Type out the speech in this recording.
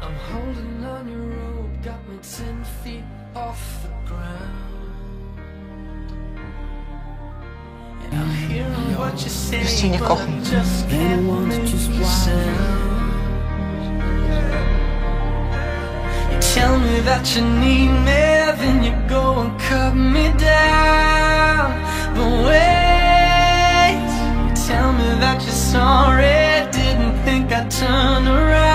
I'm holding on your rope, got me 10 feet off the ground. And I'm hearing what you say, but I just can't make a sound. You tell me that you need me, then you go and cut me down. But wait, you tell me that you're sorry, didn't think I'd turn around.